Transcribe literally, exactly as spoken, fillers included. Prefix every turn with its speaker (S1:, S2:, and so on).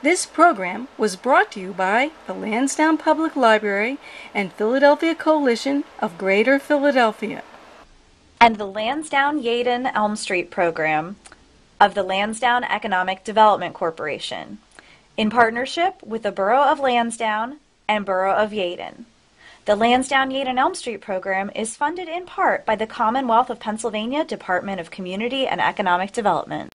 S1: This program was brought to you by the Lansdowne Public Library and Philadelphia Coalition of Greater Philadelphia,
S2: and the Lansdowne Yeadon Elm Street program of the Lansdowne Economic Development Corporation, in partnership with the Borough of Lansdowne and Borough of Yeadon. The Lansdowne Yeadon Elm Street program is funded in part by the Commonwealth of Pennsylvania Department of Community and Economic Development.